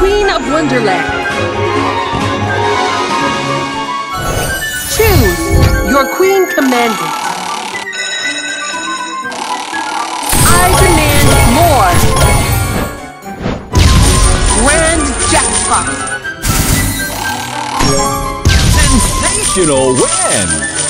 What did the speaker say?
Queen of Wonderland. Choose your queen commandant. I demand more. Grand jackpot. Sensational win!